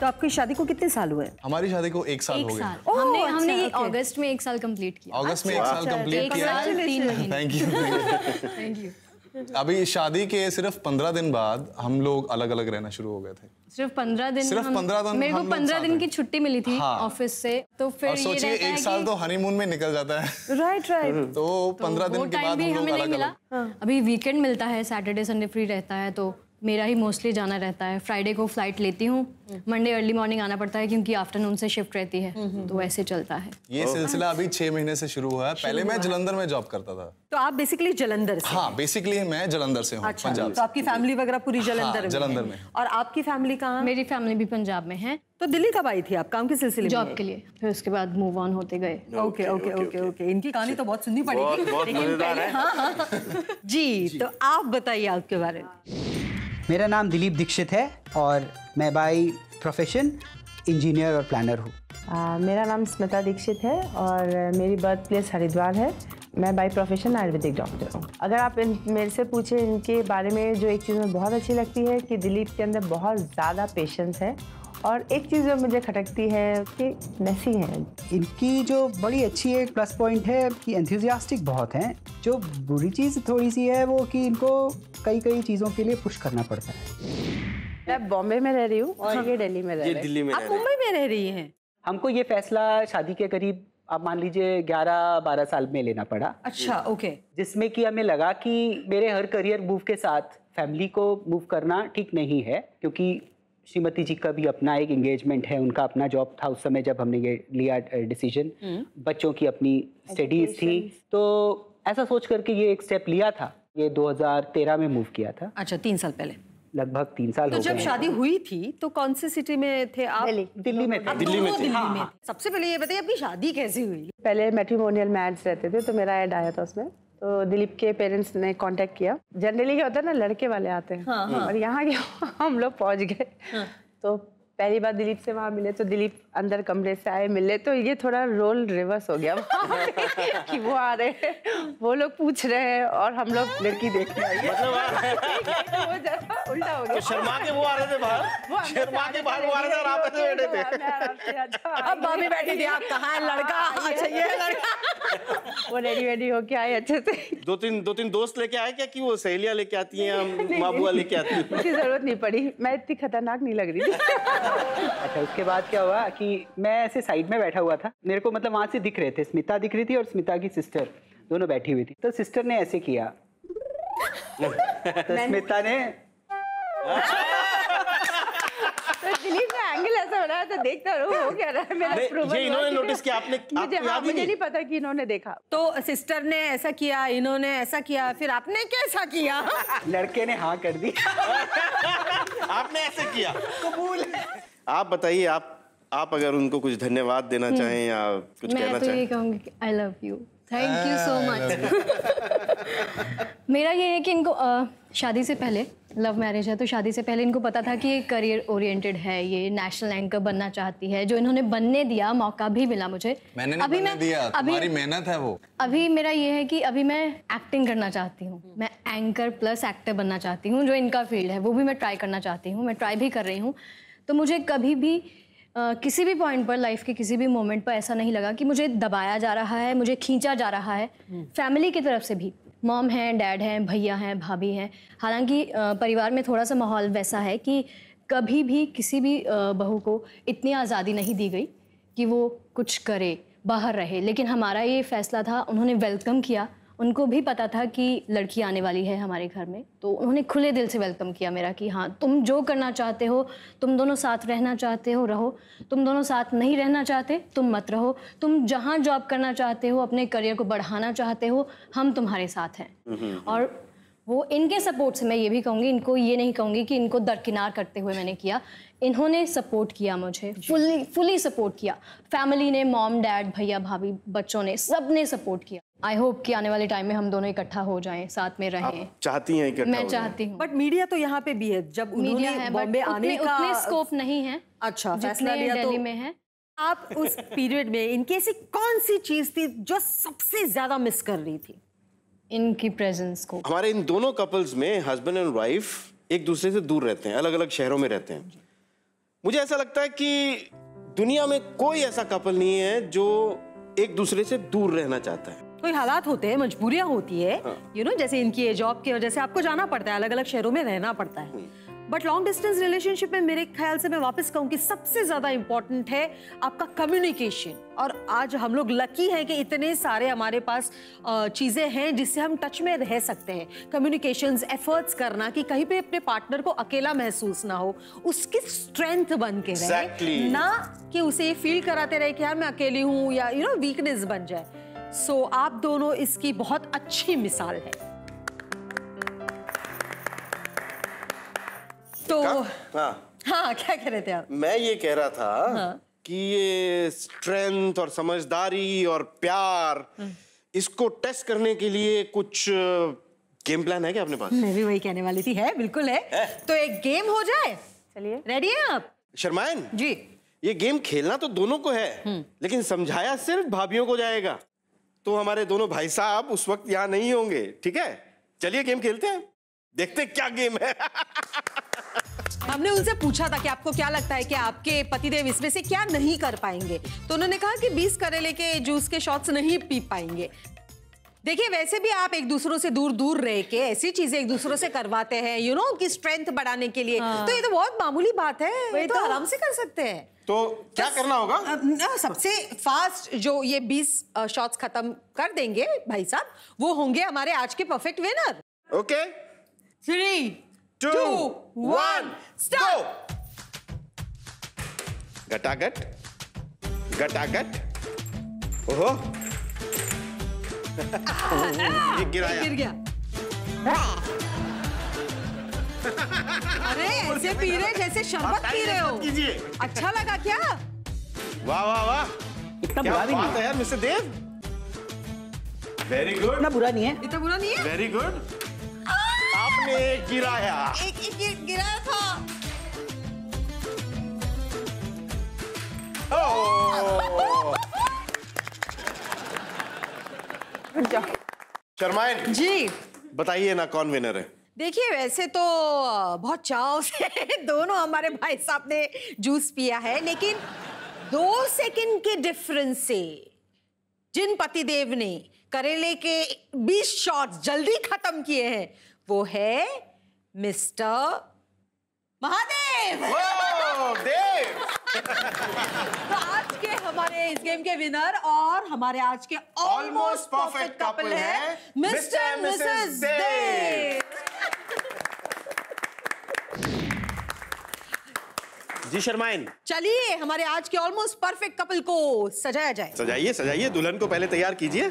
तो आपकी शादी को कितने साल हुए? हमारी शादी को 1 साल हो गया। हमने ये अगस्त में 1 साल कंप्लीट किया। अगस्त में 1 साल कंप्लीट किया। 1 साल 3 महीने। Thank you. अभी शादी के सिर्फ 15 दिन बाद हम लोग अलग अलग रहना शुरू हो गए थे। सिर्फ 15 दिन? सिर्फ 15 दिन। मेरे को 15 दिन की छुट्टी मिली थी ऑफिस से, तो फिर और सोचिए 1 साल तो हनीमून में निकल जाता है। राइट। तो 15 दिन के बाद हम लोग अलग अलग। अभी वीकेंड मिलता है, सैटरडे संडे फ्री रहता है, तो मेरा ही मोस्टली जाना रहता है। फ्राइडे को फ्लाइट लेती हूँ, मंडे अर्ली मॉर्निंग आना पड़ता है क्योंकि आफ्टरनून से शिफ्ट रहती है, तो ऐसे चलता है। ये सिलसिला अभी 6 महीने से शुरू हुआ है। पहले मैं जलंधर में जॉब करता था। तो आप बेसिकली जलंधर से? हाँ, बेसिकली मैं जलंधर से हूँ। अच्छा, पंजाब। तो आपकी फैमिली वगैरह पूरी जलंधर में? जलंधर में। और आपकी फैमिली कहाँ? मेरी फैमिली भी पंजाब में है। तो दिल्ली कब आई थी आप काम के सिलसिले में? जॉब के लिए, फिर उसके बाद मूव ऑन होते गए। Okay okay okay okay. इनकी कहानी तो बहुत सुननी पड़ेगी। बहुत मजेदार है। हाँ। जी, तो आप बताइए आपके बारे में। मेरा नाम दिलीप दीक्षित है और मैं बाय प्रोफेशन इंजीनियर और प्लानर हूँ। मेरा नाम स्मिता दीक्षित है और मेरी बर्थ प्लेस हरिद्वार है। मैं बाय प्रोफेशन आयुर्वेदिक डॉक्टर हूँ। अगर आप मेरे से पूछें इनके बारे में, जो एक चीज़ मुझे बहुत अच्छी लगती है कि दिलीप के अंदर बहुत ज़्यादा पेशेंस है, और एक चीज़ जो मुझे खटकती है कि मैसी है। इनकी जो बड़ी अच्छी एक प्लस पॉइंट है कि एंथुसियास्टिक बहुत हैं। जो बुरी चीज़ थोड़ी सी है वो कि इनको कई चीज़ों के लिए पुश करना पड़ता है। मैं बॉम्बे में रह रही हूँ और ये दिल्ली में रह रही है। दिल्ली में आप मुंबई में रह रही हैं? हमको ये फैसला शादी के करीब आप मान लीजिए 11-12 साल में लेना पड़ा। अच्छा, ओके। जिसमें कि हमें लगा कि मेरे हर करियर मूव के साथ फैमिली को मूव करना ठीक नहीं है, क्योंकि श्रीमती जी का भी अपना एक एंगेजमेंट है, उनका अपना जॉब था उस समय जब हमने ये लिया डिसीजन। बच्चों की अपनी स्टडीज थी, तो ऐसा सोच करके ये एक स्टेप लिया था। ये 2013 में मूव किया था। अच्छा, 3 साल पहले। लगभग 3 साल हो तो गए। जब शादी हुई थी तो कौन सी सिटी में थे आप? दिल्ली में थे। दिल्ली में थे। सबसे पहले ये बताइए आपकी शादी कैसे हुई? पहले मैट्रिमोनियल मैच रहते थे, तो मेरा ऐड आया था उसमें, तो दिलीप के पेरेंट्स ने कांटेक्ट किया। जनरली क्या होता है ना, लड़के वाले आते हैं। और यहाँ के हम लोग पहुँच गए। तो पहली बार दिलीप से वहाँ मिले, तो दिलीप अंदर कमरे से आए मिले, तो ये थोड़ा रोल रिवर्स हो गया कि वो आ रहे हैं, वो लोग पूछ रहे हैं और हम लोग लड़की देखने आए। मतलब वो जरा उल्टा हो गया। शर्मा के वो आ रहे थे बाहर, शर्मा के बाहर वो आ रहे थे और आप ऐसे बैठे थे। अब भाभी बैठी थी, आप कहाँ है लड़का? अच्छा, ये है लड़का। वो रेडी होके आए अच्छे से। 2-3 दोस्त लेके आए क्या, कि वो सहेलियां लेके आती हैं, माँ बुआ लेके आती हैं? उसकी जरूरत नहीं पड़ी, मैं इतनी खतरनाक नहीं लग रही थी। अच्छा, उसके बाद क्या हुआ कि मैं ऐसे साइड में बैठा हुआ था, मेरे को मतलब वहां से दिख रहे थे, स्मिता दिख रही थी और स्मिता की सिस्टर दोनों बैठी हुई थी। तो सिस्टर ने ऐसे किया तो स्मिता ने तो दिलीप ने एंगल ऐसा बनाया, तो देखता रहो वो क्या रहा है। मेरा ये इन्होंने नोटिस किया, आपने? मुझे नहीं पता कि इन्होंने देखा। तो सिस्टर ने ऐसा किया, इन्होंने ऐसा किया, फिर आपने कैसा किया? लड़के ने हाँ कर दी। आपने ऐसे किया, कबूल। आप बताइए, आप अगर उनको कुछ धन्यवाद देना चाहें या कुछ कहना चाहें? मैं तो ये कहूँगी I love you, thank you so much. मेरा ये है कि इनको शादी से पहले, लव मैरिज है तो शादी से पहले इनको पता था कि ये करियर ओरिएंटेड है, ये नेशनल एंकर बनना चाहती है, जो इन्होंने बनने दिया, मौका भी मिला मुझे। मैंने नहीं बनने दिया, तुम्हारी मेहनत है वो। अभी मेरा ये है कि अभी मैं एक्टिंग करना चाहती हूँ, मैं एंकर प्लस एक्टर बनना चाहती हूँ, जो इनका फील्ड है वो भी मैं ट्राई करना चाहती हूँ, मैं ट्राई भी कर रही हूँ। तो मुझे कभी भी किसी भी पॉइंट पर, लाइफ के किसी भी मोमेंट पर ऐसा नहीं लगा कि मुझे दबाया जा रहा है, मुझे खींचा जा रहा है। फैमिली की तरफ से भी, मॉम हैं, डैड हैं, भैया हैं, भाभी हैं। हालांकि परिवार में थोड़ा सा माहौल वैसा है कि कभी भी किसी भी बहू को इतनी आज़ादी नहीं दी गई कि वो कुछ करे, बाहर रहे। लेकिन हमारा ये फैसला था, उन्होंने वेलकम किया। उनको भी पता था कि लड़की आने वाली है हमारे घर में, तो उन्होंने खुले दिल से वेलकम किया मेरा कि हाँ, तुम जो करना चाहते हो, तुम दोनों साथ रहना चाहते हो रहो, तुम दोनों साथ नहीं रहना चाहते तुम मत रहो, तुम जहाँ जॉब करना चाहते हो, अपने करियर को बढ़ाना चाहते हो, हम तुम्हारे साथ हैं। और वो इनके सपोर्ट से, मैं ये भी कहूँगी, इनको ये नहीं कहूँगी कि इनको दरकिनार करते हुए मैंने किया, इन्होंने सपोर्ट किया मुझे, फुली सपोर्ट किया। फैमिली ने, मॉम, डैड, भैया, भाभी, बच्चों ने, सब ने सपोर्ट किया। आई होप कि आने वाले टाइम में हम दोनों इकट्ठा हो जाएं, साथ में रहें। चाहती हैं इकट्ठा? मैं चाहती हूँ। बट मीडिया तो यहाँ पे भी है, जब उन्होंने बॉम्बे आने का उतने स्कोप नहीं है। अच्छा, फैसला लिया दिल्ली तो में है। आप उस पीरियड में इनकी ऐसी कौन सी चीज थी जो सबसे ज्यादा मिस कर रही थी? इनकी प्रेजेंस को। हमारे इन दोनों कपल्स में हस्बैंड एंड वाइफ एक दूसरे से दूर रहते हैं, अलग अलग शहरों में रहते हैं। मुझे ऐसा लगता है कि दुनिया में कोई ऐसा कपल नहीं है जो एक दूसरे से दूर रहना चाहता है। कोई हालात होते हैं, मजबूरियां होती है, यू नो, जैसे इनकी ये जॉब की वजह से आपको जाना पड़ता है, अलग अलग शहरों में रहना पड़ता है। बट लॉन्ग डिस्टेंस रिलेशनशिप में मेरे ख्याल से मैं वापस कहूँ कि सबसे ज्यादा इंपॉर्टेंट है आपका कम्युनिकेशन। और आज हम लोग लकी हैं कि इतने सारे हमारे पास चीजें हैं जिससे हम टच में रह सकते हैं। कम्युनिकेशंस, एफर्ट्स करना कि कहीं पे अपने पार्टनर को अकेला महसूस ना हो, उसकी स्ट्रेंथ बन के रहे। Exactly. ना कि उसे ये फील कराते रहे कि यार मैं अकेली हूँ, या यू नो वीकनेस बन जाए। सो आप दोनों इसकी बहुत अच्छी मिसाल है। तो हाँ, क्या कह रहे थे आप? मैं ये कह रहा था कि ये स्ट्रेंथ और समझदारी और प्यार, इसको टेस्ट करने के लिए कुछ गेम प्लान है क्या अपने पास? मैं भी वही कहने वाली थी। है, बिल्कुल है। तो एक गेम हो जाए। चलिए, रेडी हैं आप? शर्मायन जी। ये गेम खेलना तो दोनों को है, लेकिन समझाया सिर्फ भाभीियों को जाएगा। तो हमारे दोनों भाई साहब उस वक्त यहाँ नहीं होंगे, ठीक है? चलिए गेम खेलते हैं, देखते हैं क्या गेम है। हमने उनसे पूछा था कि आपको क्या लगता है कि आपके पतिदेव इसमें से क्या नहीं कर पाएंगे, तो उन्होंने कहा कि 20 करेले के जूस के शॉट्स नहीं पी पाएंगे। देखिए, वैसे भी आप एक दूसरों से दूर दूर रह के ऐसी चीजें एक दूसरों से करवाते हैं, यू नो, कि स्ट्रेंथ बढ़ाने के लिए। तो ये तो बहुत मामूली बात है, ये तो आराम से कर सकते हैं। तो क्या करना होगा? सबसे फास्ट जो ये 20 शॉट्स खत्म कर देंगे भाई साहब, वो होंगे हमारे आज के परफेक्ट विनर। Okay, 3, 2, 1 start. गटागट गटागट। ओहो, ये गिराया। गिर गया। अरे ऐसे पी रहे जैसे शरबत पी रहे हो। कीजिए। अच्छा लगा क्या? वाह वाह वाह, इतना क्या बुरा भी बात नहीं है यार मिस्टर देव। वेरी गुड, इतना बुरा नहीं है। इतना बुरा नहीं है। Very good. आपने गिराया। एक गिराया था। शर्मायन जी, बताइए ना, कौन विनर है? देखिए, वैसे तो बहुत चाव से दोनों हमारे भाई साहब ने जूस पिया है, लेकिन 2 सेकंड के डिफरेंस से जिन पतिदेव ने करेले के 20 शॉट्स जल्दी खत्म किए हैं, वो है मिस्टर महादेव। देव। तो आज के हमारे इस गेम के विनर और हमारे आज के ऑलमोस्ट परफेक्ट कपल है मिस्टर एंड मिसेस देव। जी शर्मायन, चलिए हमारे आज के ऑलमोस्ट परफेक्ट कपल को सजाया जाए। सजाइए सजाइए, दुल्हन को पहले तैयार कीजिए।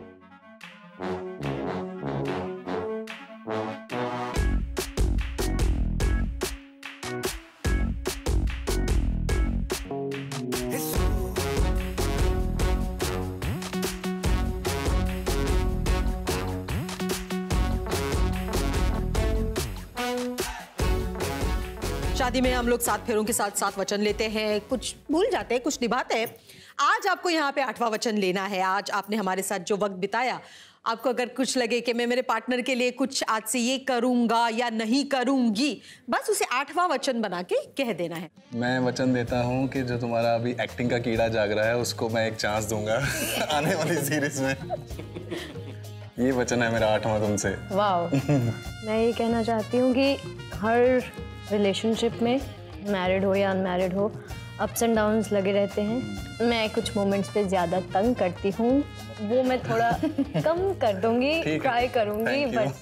शादी में हम लोग 7 फेरों के साथ 7 वचन लेते हैं, कुछ भूल जाते हैं, कुछ निभाते हैं। आज आपको यहाँ पे 8वां वचन लेना है। आज आपने हमारे साथ जो वक्त बिताया, आपको अगर कुछ लगे कि मैं मेरे पार्टनर के लिए कुछ आज से ये करूंगा या नहीं करूंगी, बस उसे 8वां वचन बना के कह देना है। मैं वचन देता हूँ कि जो तुम्हारा अभी एक्टिंग का कीड़ा जाग रहा है, उसको मैं एक चांस दूंगा आने वाली सीरीज में। ये वचन है मेरा 8वां तुमसे। वाह। मैं ये कहना चाहती हूँ कि हर रिलेशनशिप में, मैरिड हो या अनमैरिड हो, अप्स एंड डाउन्स लगे रहते हैं। मैं कुछ मोमेंट्स पे ज़्यादा तंग करती हूँ, वो मैं थोड़ा कम कर दूंगी, ट्राई करूँगी। बट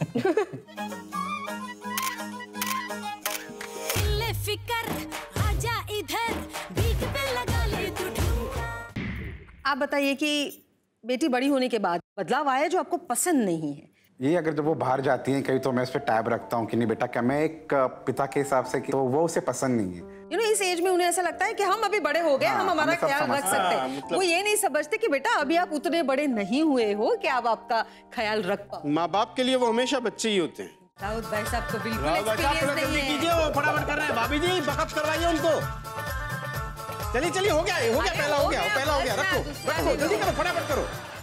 आप बताइए कि बेटी बड़ी होने के बाद बदलाव आया जो आपको पसंद नहीं है? ये अगर जब वो बाहर जाती हैं कहीं, तो मैं उस पर टैब रखता हूँ कि नहीं बेटा, क्या मैं एक पिता के हिसाब से, तो वो उसे पसंद नहीं है। यू नो, इस एज में उन्हें ऐसा लगता है कि हम अभी बड़े हो गए, हम हमारा ख्याल रख सकते हैं। वो ये नहीं समझते कि बेटा अभी आप उतने बड़े नहीं हुए हो कि आप आपका ख्याल रख पाओ। माँ बाप के लिए वो हमेशा बच्चे ही होते हैं। राउत भाई साहब को बिल्कुल एक्सपीरियंस नहीं है। कीजिए, वो फटाफट कर रहे हैं। भाभी जी बकअप करवाइए उनको। चलिए चलिए, हो गया पहला हो गया, रखो जल्दी करो, फटाफट करो।